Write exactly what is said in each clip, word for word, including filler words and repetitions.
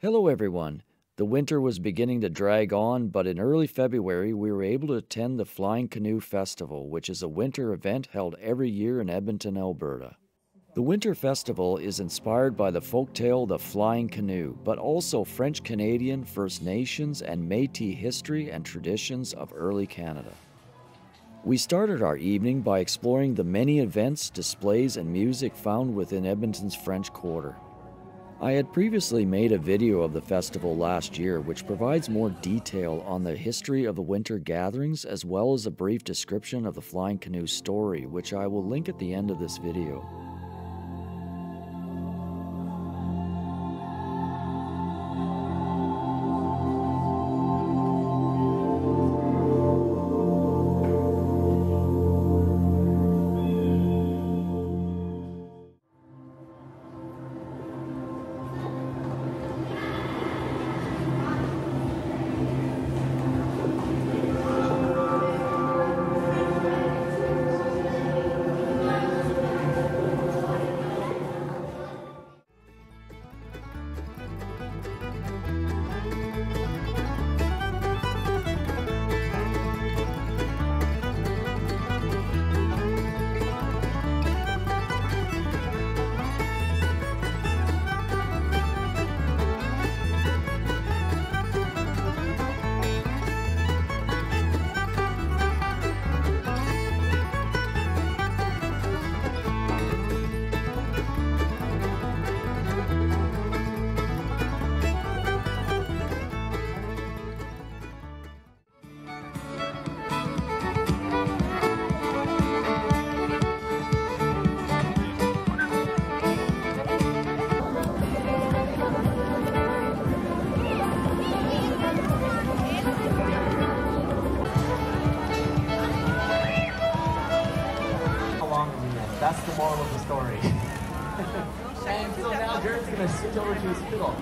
Hello everyone. The winter was beginning to drag on, but in early February we were able to attend the Flying Canoe Festival, which is a winter event held every year in Edmonton, Alberta. The Winter Festival is inspired by the folktale The Flying Canoe, but also French-Canadian, First Nations, and Metis history and traditions of early Canada. We started our evening by exploring the many events, displays, and music found within Edmonton's French Quarter. I had previously made a video of the festival last year which provides more detail on the history of the winter gatherings as well as a brief description of the Flying Canoe story, which I will link at the end of this video. That's the moral of the story. And so now Jared's going to switch over to his fiddle.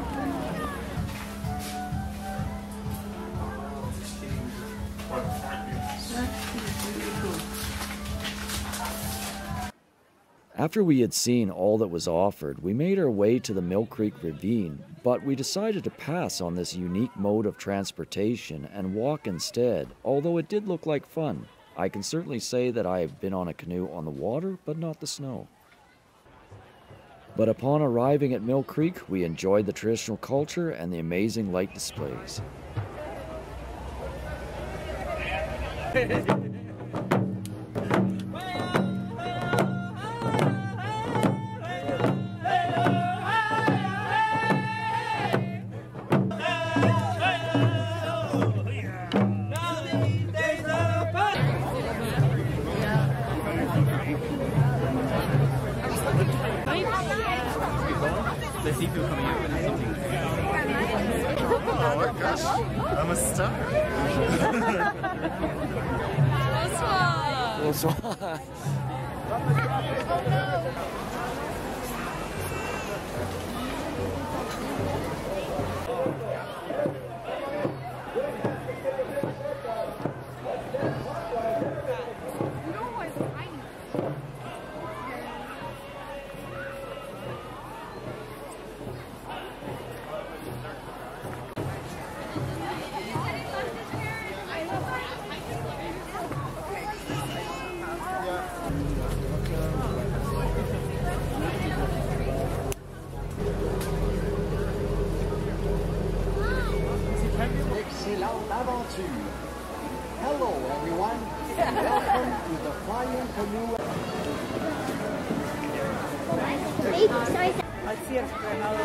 After we had seen all that was offered, we made our way to the Mill Creek Ravine, but we decided to pass on this unique mode of transportation and walk instead, although it did look like fun. I can certainly say that I have been on a canoe on the water, but not the snow. But upon arriving at Mill Creek, we enjoyed the traditional culture and the amazing light displays. The seafood coming out with something. Oh my gosh, I'm a star. Bonsoir. Excellent aventure. Hello everyone. Welcome to the Flying Canoe. Let's see if Ronaldo.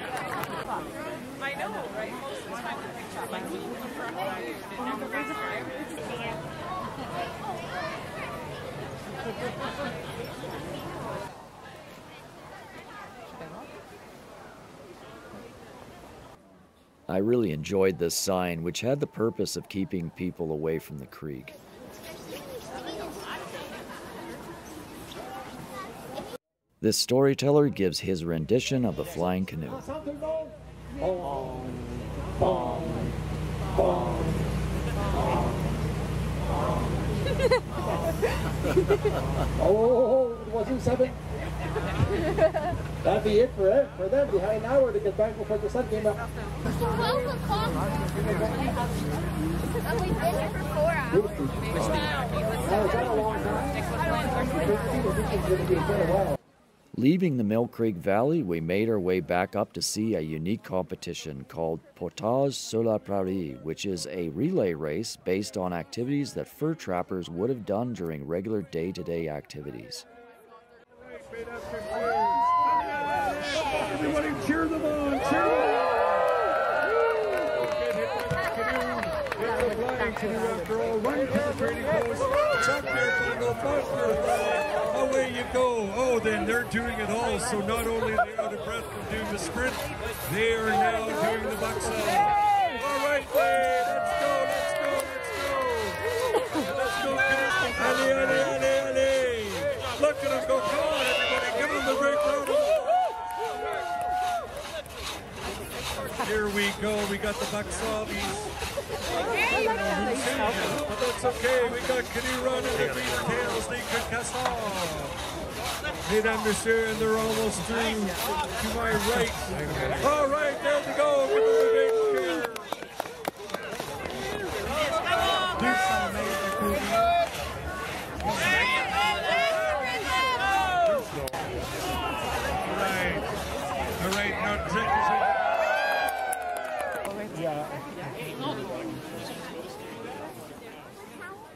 I know, right? Most of the time the picture, like, from I really enjoyed this sign, which had the purpose of keeping people away from the creek. This storyteller gives his rendition of the flying canoe. Oh, it wasn't seven. That'd be it for it for them. Behind an hour to get back before the sun came up. twelve o'clock. And we've been here for four hours. Now, is that a long time? Leaving the Mill Creek Valley, we made our way back up to see a unique competition called Portage sur la Prairie, which is a relay race based on activities that fur trappers would have done during regular day-to-day activities. Everybody cheer them on, cheer them on! It's a flying canoe after all. Run to the trading post. Chuck there, go faster. Away you go. Oh, then they're doing it all. So not only are they out of breath from doing the sprint, they are now doing the buck side. All right, Wade, let's go, let's go, let's go. Let's go, alley, alley, alley, alley. Look at them go. Come on, everybody, give them the break road. Here we go. We got the Bucksawbies. But that's okay. We got Canoe Run and the Green Tails. They could cast off. Mesdames, Messieurs, and they're almost through to my right. All right, there we go. Give them a big cheer. All right. All right, now drink this.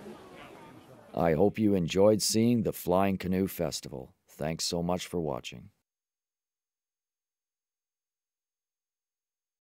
I hope you enjoyed seeing the Flying Canoe Festival. Thanks so much for watching.